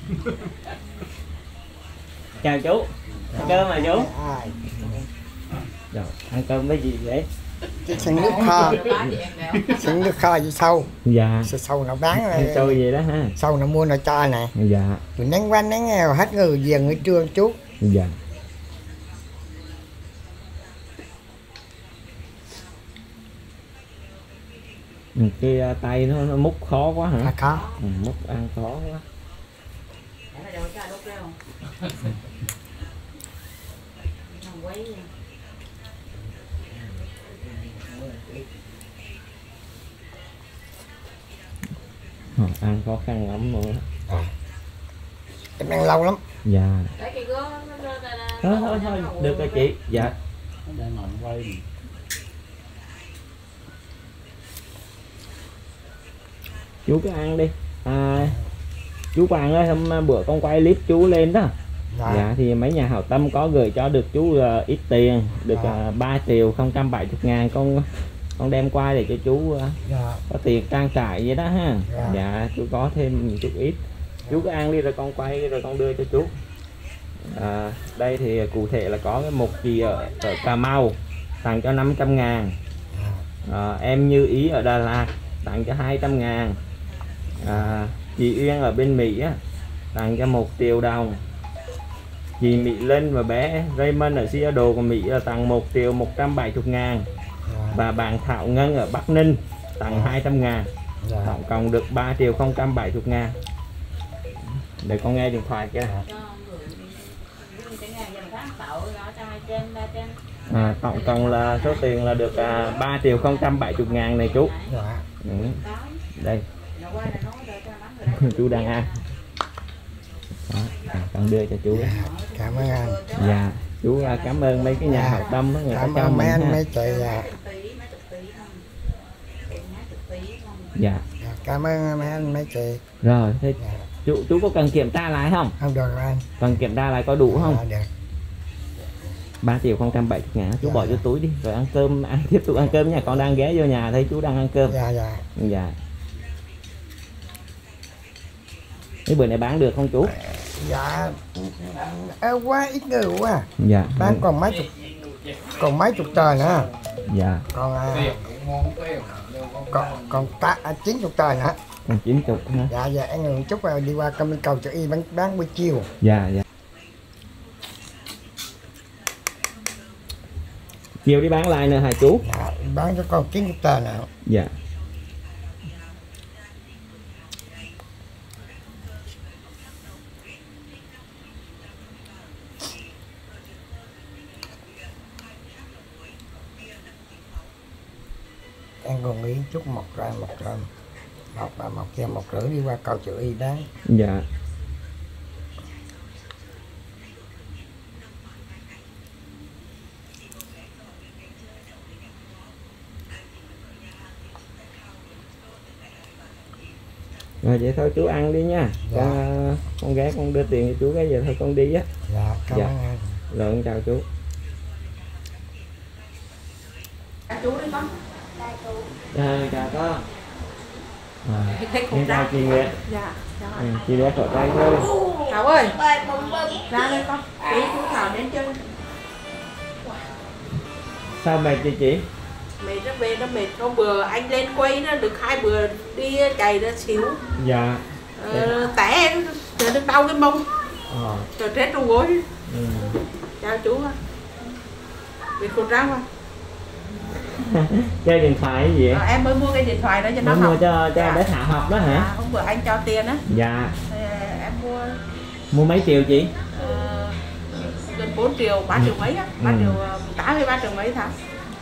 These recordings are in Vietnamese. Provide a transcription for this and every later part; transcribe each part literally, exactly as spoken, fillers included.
Chào chú. Ăn cơm mà chú. Rồi, ăn cơm với gì vậy? Xin nước kho. Xin nước kho gì sâu. Dạ. Sâu nó bán rồi. Sâu gì đó ha. Sâu nó mua nó cho nè. Dạ. Rồi nắng quanh nắng nghèo hết người về người trưa chút. Dạ. Cái tay nó, nó múc khó quá hả? À, khó. Ừ, múc ăn khó quá. Ờ, ăn khó khăn lắm luôn á. À. Em ăn lâu lắm. Dạ. Thôi thôi thôi, được rồi chị. Dạ. Chú cứ ăn đi. À, chú Quang ơi, hôm bữa con quay clip chú lên đó. Dạ. Dạ thì mấy nhà hảo tâm có gửi cho được chú uh, ít tiền, được uh, ba triệu không trăm bảy mươi ngàn, con con đem qua để cho chú uh, dạ. Có tiền trang trải vậy đó ha. Dạ. Dạ chú có thêm chút ít. Chú cứ ăn đi rồi con quay rồi con đưa cho chú. À, đây thì cụ thể là có cái một chị ở, ở Cà Mau tặng cho năm trăm ngàn. À, em Như Ý ở Đà Lạt tặng cho hai trăm ngàn. À, chị Uyên ở bên Mỹ á, tặng cho một triệu đồng. Chị Mỹ Linh và bé Raymond ở Seattle của Mỹ là tặng một triệu một trăm bảy mươi ngàn. Và bạn Thảo Ngân ở Bắc Ninh tặng hai trăm ngàn. Tổng cộng được ba triệu không trăm bảy mươi ngàn. Để con nghe điện thoại kia. À, tổng cộng là số tiền là được à, ba triệu không trăm bảy mươi ngàn này chú. Ừ. Đây. Chú đang ăn. Đó, à, con đưa cho chú. Dạ, cảm ơn anh. Dạ, chú à, cảm ơn mấy cái nhà dạ. hảo tâm đó, người cảm ta cho mấy anh ha. mấy chị. Dạ. Dạ. Cảm ơn mấy anh mấy chị. Rồi, thế dạ. chú chú có cần kiểm tra lại không? Không được anh. Cần kiểm tra lại có đủ không? Dạ, được. ba triệu không trăm bảy mươi ngàn, chú dạ, bỏ dạ. vô túi đi rồi ăn cơm, ăn tiếp tục ăn cơm nha. Con đang ghé vô nhà thấy chú đang ăn cơm. Dạ dạ. Dạ. Cái bữa này bán được không chú? Dạ ơ quá ít người quá. Dạ. Bán còn mấy chục còn mấy chục tờ nữa. Dạ. Còn à, còn còn ta à, chín chục tờ nữa. Còn chín chục hả? Dạ dạ em ngừng chút rồi đi qua công cầu chợ y bán bán buổi chiều. Dạ dạ. Chiều đi bán lại nữa hả chú? Dạ, bán cho con chín chục tờ nào. Dạ. Em còn nghĩ chút một ra một ra một và một kia một rưỡi đi qua cầu chợ y bán. Dạ. Rồi vậy thôi chú ăn đi nha. Dạ. Con, con gái con đưa tiền cho chú cái giờ thôi con đi á. Dạ cảm dạ. ơn anh. Rồi con chào chú. Chú đi con. Dạ chào con. À, em chào chị Nguyệt. Dạ. Ừ, chị đeo khẩu trang thôi. Thảo ơi. Ra đây con. Tí chú Thảo đến chơi. Sao mệt chị chị? Mệt nó về nó mệt. Hôm bữa anh lên quay nó được hai bữa đi chạy ra xíu. Dạ. Ờ, té rồi được đau cái mông. Ờ. Rồi rết trong gối. Ừ. Chào chú ạ. Việc khẩu trang không? Chơi điện thoại cái gì? Ờ, em mới mua cái điện thoại đó cho nó mới học. Mua cho cho dạ. bé Thảo học đó hả? Dạ, hôm bữa anh cho tiền á. Dạ. Thì em mua. Mua mấy triệu chị? Ờ, gần bốn triệu, ba triệu mấy á. ba ừ. triệu tám hay ba triệu mấy tháng.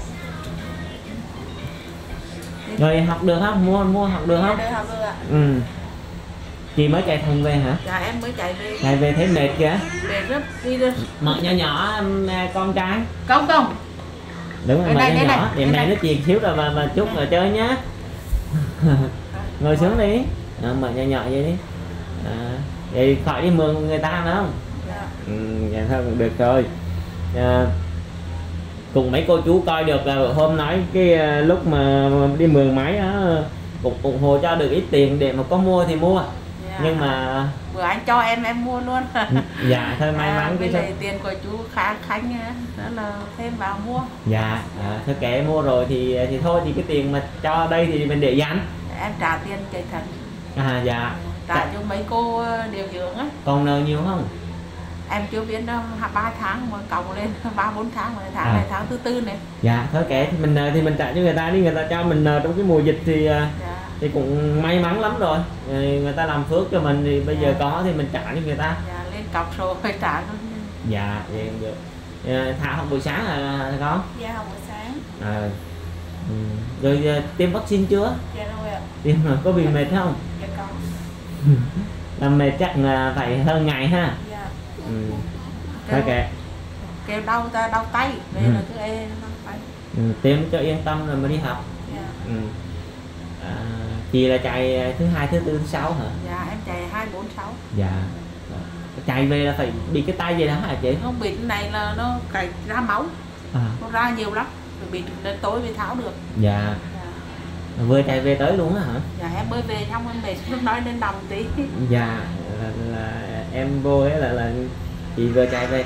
Rồi học được không? Mua mua học được không? Đây học được ạ. Ừ. Chị mới chạy thùng về hả? Dạ em mới chạy về. Chạy về thấy mệt kìa. Mệt lắm, đi được. Mợ nhỏ nhỏ con trai. Không không. Đúng rồi, mợ nhỏ nhỏ. Điểm này nó chuyện xíu rồi mà mà chút rồi chơi nhá. Ngồi xuống đi. À, mợ nhỏ nhỏ vậy đi. À, vậy khỏi đi mượn người ta nữa không? Dạ. Ừ, dạ thôi cũng được rồi. À, cùng mấy cô chú coi được là hôm nói cái lúc mà đi mượn máy á, cũng ủng hộ cho được ít tiền để mà có mua thì mua. Yeah. nhưng mà bữa anh cho em em mua luôn. dạ thôi may mắn à, cái cái tiền của chú Khá Khánh đó là thêm vào mua. dạ à, thôi kệ mua rồi thì thì thôi thì cái tiền mà cho đây thì mình để dành. Em trả tiền chạy thần. À dạ. Trả cho mấy cô điều dưỡng á. Còn nợ nhiều không? Em chưa biết đâu, ba tháng mà cộng lên ba bốn tháng mà tháng à. này tháng thứ tư này. Dạ thôi kệ thì mình thì mình trả cho người ta đi, người ta cho mình trong cái mùa dịch thì dạ. thì cũng may mắn lắm rồi, người ta làm phước cho mình thì bây dạ. giờ có thì mình trả cho người ta. Dạ lên cọc số phải trả luôn. Dạ vậy được. Thả học buổi sáng là con? Dạ học buổi sáng. À. Ừ. Rồi tiêm vaccine chưa? Dạ rồi ạ. Tiêm rồi có bị mệt không? Dạ có. Làm mệt chắc là phải hơn ngày ha. Dạ. Ừ. Thôi kệ. Kêu đau ta đau tay, đây ừ. là thứ e đau tay. Ừ, tiêm cho yên tâm rồi mới đi học. Dạ. Ừ. À, chị là chạy thứ hai, thứ tư, thứ sáu hả? Dạ em chạy hai bốn sáu. Dạ. Chạy về là phải bị cái tay gì đó hả chị? Không bị cái này là nó cày ra máu. À. Nó ra nhiều lắm, rồi bị đến tối mới tháo được. Dạ. Dạ. Vừa chạy về tới luôn á hả? Dạ em mới về xong em mệt lúc nói đến nằm tí. Dạ là, là em vô ấy là là chị vừa chạy về.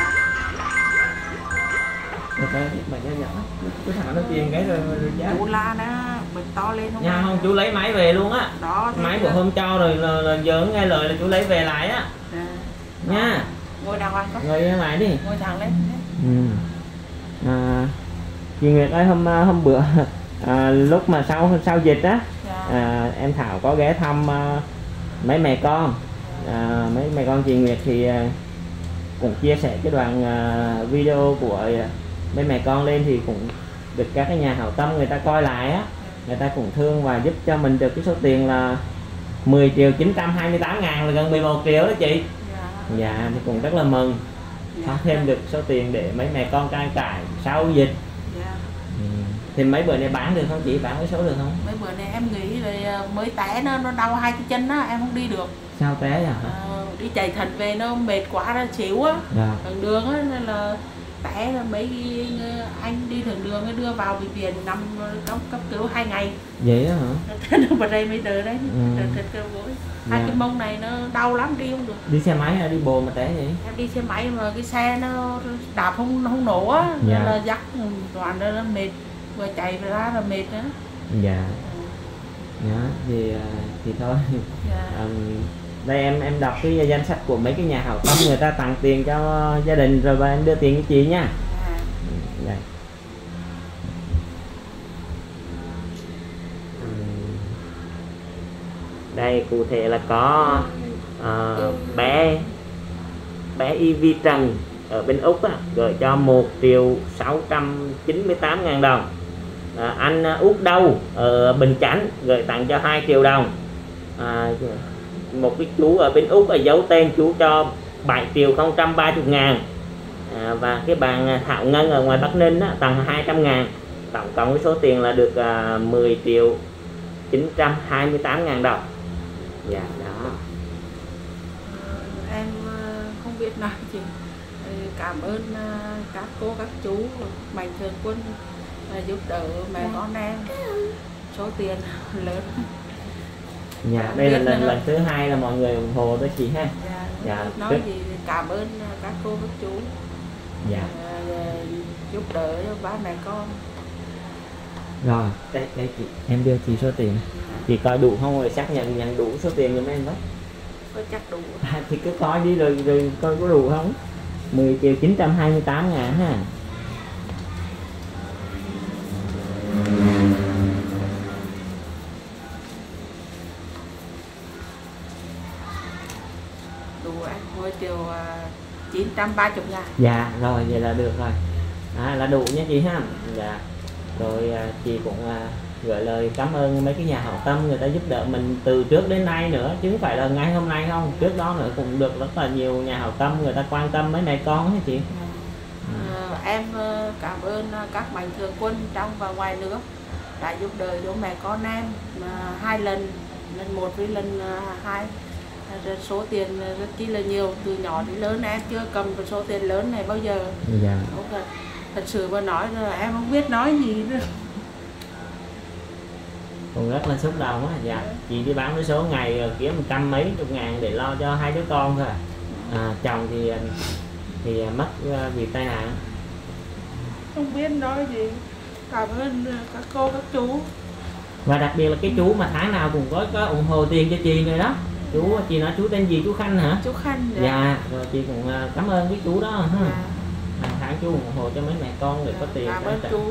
Dạ. Mà nhỏ nhỏ cứ thằng nó tiền cái rồi, rồi giá. Chú la nó mình to lên không? Nha không chú lấy máy về luôn á. Đó. Máy của hôm cho rồi là, là giờ nghe lời là chú lấy về lại á. À. Nha. Ngồi đàng hoàng có. Ngồi ra ngoài đi. Ngồi thẳng lên. Ừ. À, chị Nguyệt ơi hôm hôm bữa à, lúc mà sau sau dịch á dạ. à, em Thảo có ghé thăm à, mấy mẹ con à, mấy mẹ con chị Nguyệt thì à, cũng chia sẻ cái đoạn à, video của à, mấy mẹ con lên thì cũng được các cái nhà hảo tâm người ta coi lại á, người ta cũng thương và giúp cho mình được cái số tiền là mười triệu chín trăm hai mươi tám ngàn là gần mười một triệu đó chị. Dạ, dạ thì cũng rất là mừng có thêm được số tiền để mấy mẹ con trang trải sau dịch. Yeah. Ừ. Thì mấy bữa này bán được không chị, bán cái số được không? Mấy bữa này em nghĩ là mới té nó nó đau hai cái chân á, em không đi được. Sao té à? À đi chạy thận về nó mệt quá ra xíu á. Yeah. Đường đường á nên là té là mấy anh đi thường đường đưa vào bệnh viện nằm cấp cấp cứu hai ngày. Vậy đó hả? Nó bật đây bây giờ đấy. Ừ. Thịt cơ gối. Hai cái mông này nó đau lắm, đi không được. Đi xe máy hay đi bồ mà té vậy? Em đi xe máy mà cái xe nó đạp không không nổ á, dạ. Nên là dắt toàn ra nó mệt, vừa chạy ra là mệt nữa. Dạ. Ừ. Dạ thì thì thôi. Dạ. Um, đây em em đọc cái danh sách của mấy cái nhà hảo tâm người ta tặng tiền cho gia đình rồi và em đưa tiền cho chị nha. Dạ. Đây. Đây cụ thể là có uh, bé bé Y Vi Trần ở bên Úc á, gửi cho một triệu sáu trăm chín mươi tám ngàn đồng. À, anh Út Đâu ở Bình Chánh gửi tặng cho hai triệu đồng. À, một cái chú ở bên Úc ở giấu tên chú cho bảy triệu không trăm ba mươi ngàn. À, và cái bạn Thảo Ngân ở ngoài Bắc Ninh á, tặng hai trăm ngàn. Tổng cộng cái số tiền là được à, mười triệu chín trăm hai mươi tám ngàn đồng. Dạ đó. Em không biết nói gì. Cảm ơn các cô các chú Mạnh Thường Quân giúp đỡ mẹ con em số tiền lớn. Dạ đây là lần lần thứ hai là mọi người ủng hộ đó chị ha. Dạ, dạ nói rất... gì cảm ơn các cô các chú. Dạ. Giúp đỡ ba mẹ con. Rồi đây, đây chị em đưa chị số tiền, chị coi đủ không rồi xác nhận nhận đủ số tiền cho mấy em đó. Có chắc đủ. À, thì cứ coi đi rồi rồi coi có đủ không. Mười triệu chín trăm hai mươi tám ngàn ha. Đủ anh mười triệu chín trăm ba mươi ngàn. Dạ rồi vậy là được rồi. À, là đủ nha chị ha. Dạ. Rồi chị cũng gửi lời cảm ơn mấy cái nhà hảo tâm người ta giúp đỡ mình từ trước đến nay nữa, chứ không phải là ngay hôm nay không, trước đó nữa cũng được rất là nhiều nhà hảo tâm người ta quan tâm mấy mẹ con hả chị. À, em cảm ơn các Mạnh Thường Quân trong và ngoài nước đã giúp đỡ cho mẹ con em hai lần, lần một với lần hai, số tiền rất chi là nhiều, từ nhỏ đến lớn em chưa cầm được số tiền lớn này bao giờ. Dạ. Thật, thật sự mà nói rồi em không biết nói gì nữa. Cũng rất là xúc động á. Dạ, chị đi bán vé số ngày rồi kiếm một trăm mấy chục ngàn để lo cho hai đứa con thôi. À, chồng thì thì mất vì tai nạn. Không biết nói gì, cảm ơn các cô các chú. Và đặc biệt là cái chú mà tháng nào cũng có, có ủng hộ tiền cho chị nữa đó. Chú, chị nói chú tên gì, chú Khanh hả? Chú Khanh. Dạ, dạ rồi chị cũng cảm ơn cái chú đó ha. Dạ. Hàng tháng chú ủng hộ cho mấy mẹ con để có tiền. Cảm ơn chú.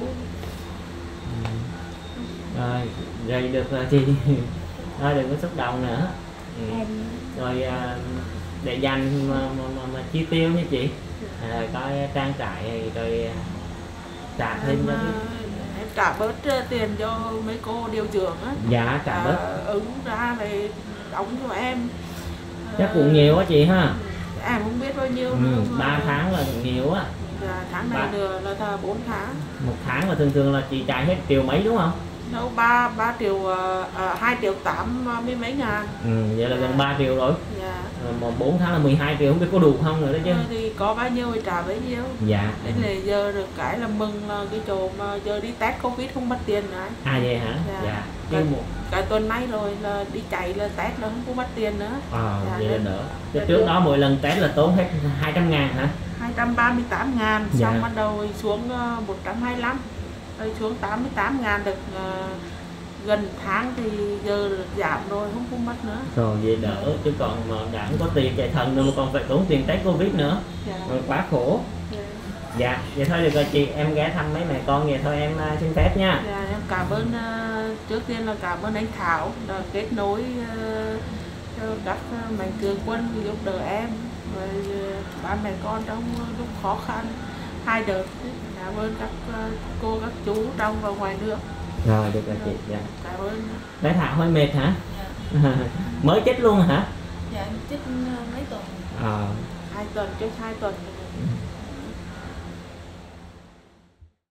Rồi, rồi được rồi chị. Thôi đừng có xúc động nữa. Ừ. Rồi để dành mà, mà, mà, mà chi tiêu nha chị. Rồi có trang trải rồi trả thêm cho cái... Em trả bớt tiền cho mấy cô điều dưỡng á. Dạ trả bớt. À, ứng ra về đóng cho em. Chắc cũng nhiều á chị ha. Em không biết bao nhiêu. Ừ, ba tháng là nhiều á. Dạ, tháng này nữa là thà bốn tháng. Một tháng là thường thường là chị trả hết triệu mấy đúng không? Đâu ba ba triệu uh, hai triệu tám mươi mấy ngàn. Ừ, vậy là dạ. gần ba triệu rồi. Dạ. Một bốn tháng là mười hai triệu, không biết có đủ không nữa đó chứ. Rồi thì có bao nhiêu thì trả bấy nhiêu. Dạ. Đến là giờ được cái là mừng là cái chỗ mà giờ đi test Covid không mất tiền nữa. À vậy hả? Dạ. Dạ. Cả, một... cả tuần nay rồi là đi chạy là test là không có mất tiền nữa. À, dạ, vậy là đỡ. Chứ dạ, trước được. đó mỗi lần test là tốn hết hai trăm ngàn hả? hai trăm ba mươi tám ngàn, dạ. xong bắt đầu xuống một trăm hai mươi lăm, rồi xuống tám mươi tám ngàn được uh, gần tháng thì giờ giảm rồi, không có mất nữa. Rồi vậy đỡ, chứ còn mà đã không có tiền chạy thần rồi mà còn phải tốn tiền test Covid nữa. Dạ. Rồi quá khổ. Dạ. Dạ, vậy thôi được rồi chị, em ghé thăm mấy mẹ con vậy thôi em uh, xin phép nha. Dạ, em cảm ơn, uh, trước tiên là cảm ơn anh Thảo đã kết nối uh, cho các mạnh thường quân giúp đỡ em, rồi uh, ba mẹ con trong lúc khó khăn hai đợt. Cảm ơn các uh, cô, các chú trong và ngoài nước. Rồi được rồi chị. Dạ. Cảm ơn. Bé Thảo hơi mệt hả? Dạ. Mới chết luôn hả? Dạ em chết mấy tuần. À. Hai tuần, chết hai tuần.